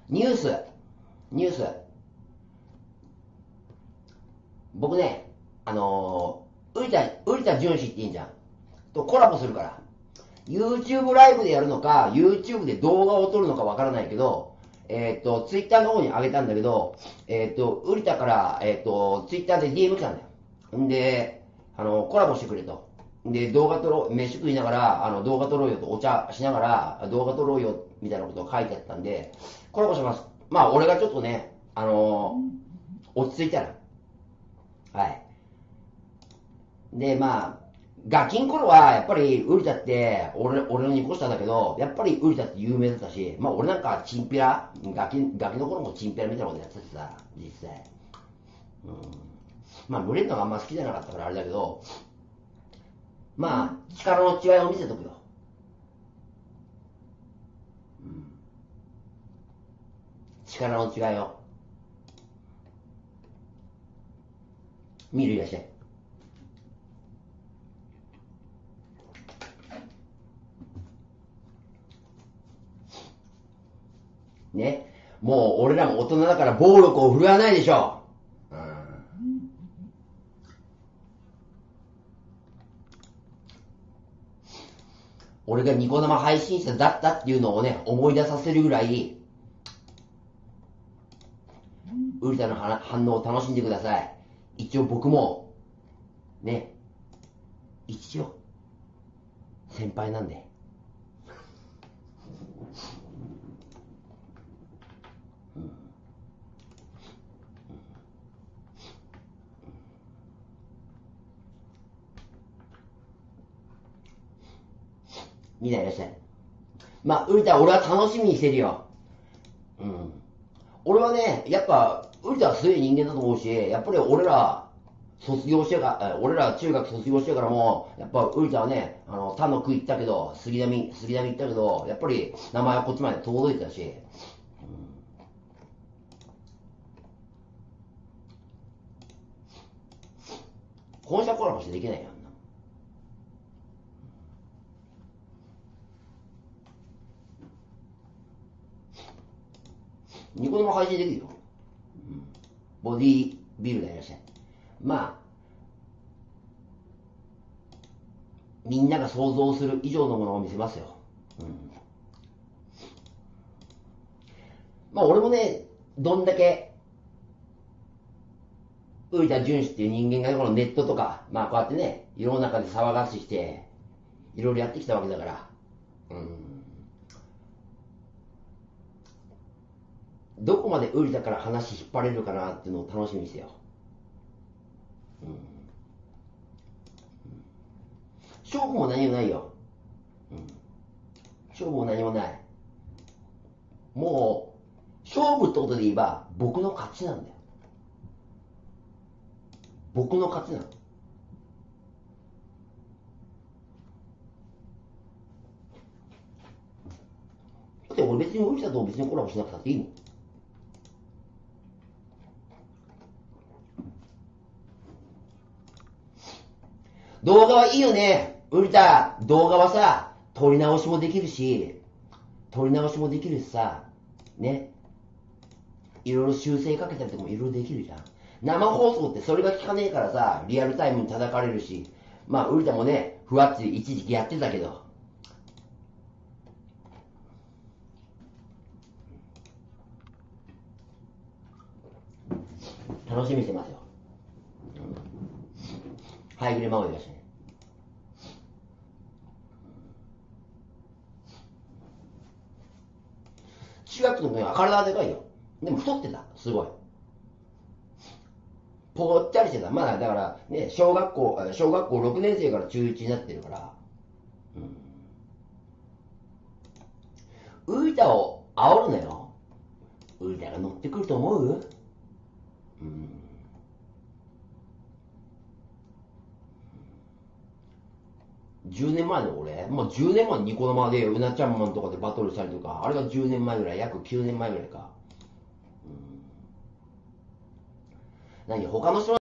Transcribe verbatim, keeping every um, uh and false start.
ニュース、ニュース。僕ね、あのー、瓜田、瓜田淳史っていいんじゃん。とコラボするから。YouTube ライブでやるのか、YouTube で動画を撮るのかわからないけど、えっ、ー、と、Twitter の方に上げたんだけど、えっ、ー、と、瓜田から、えっ、ー、と、Twitter で ディーエム 来たんだよ。んで、あの、コラボしてくれと。で、動画撮ろう、飯食いながら、あの、動画撮ろうよと、お茶しながら、動画撮ろうよ、みたいなことを書いてあったんで、コラボします。まあ、俺がちょっとね、あのー、落ち着いたら。はい。で、まあ、ガキン頃は、やっぱり、ウリタって、俺、俺のにこ下だけど、やっぱりウリタって有名だったし、まあ俺なんかチンピラ、ガキ、ガキの頃もチンピラみたいなことやっててさ、実際。うん。まあ群れるのがあんま好きじゃなかったからあれだけど、まあ、力の違いを見せとくよ。うん。力の違いを。見るいらっしゃい。ね。もう俺らも大人だから暴力を振るわないでしょ。うん。俺がニコ生配信者だったっていうのをね、思い出させるぐらい、ウリタの反応を楽しんでください。一応僕も、ね、一応、先輩なんで。うん、見ないらっしゃい。まあ、ウリタは俺は楽しみにしてるよ。うん。俺はね、やっぱ、ウリタは強い人間だと思うし、やっぱり俺ら、卒業してから、俺ら中学卒業してからも、やっぱウリタはね、あの、他の区行ったけど、杉並、杉並行ったけど、やっぱり名前はこっちまで届いてたし、うん、本社コラボしてできないよ。ニコ生配信できるよ。うん、ボディービルダーいらっしゃい。まあ、みんなが想像する以上のものを見せますよ。うん、まあ俺もね、どんだけ、浮田淳史っていう人間がこのネットとか、まあこうやってね、世の中で騒がしして、いろいろやってきたわけだから、うん、どこまでウリタから話引っ張れるかなっていうのを楽しみにしてよ。うん、勝負も何もないよ。うん、勝負も何もない。もう、勝負ってことで言えば、僕の勝ちなんだよ。僕の勝ちなの。だって俺別にウリタと別にコラボしなくたっていいもん。動画はいいよね。ウリタ、動画はさ、撮り直しもできるし、撮り直しもできるしさ、ね。いろいろ修正かけたりとかもいろいろできるじゃん。生放送ってそれが効かねえからさ、リアルタイムに叩かれるし、まあ、ウリタもね、ふわっち一時期やってたけど、楽しみにしてますよ。はい、グレマオいらっしゃい。中学の時は体はでかいよ。でも太ってた、すごい。ぽっちゃりしてた。まあだからね、小学校、小学校ろくねん生から中いちになってるから、うん、ウイタを煽るなよ。ウイタが乗ってくると思う？うん。じゅうねんまえの俺、まあじゅうねんまえにニコ生でうなちゃんマンとかでバトルしたりとか、あれがじゅうねんまえぐらい、約きゅうねんまえぐらいか。うん、何他の人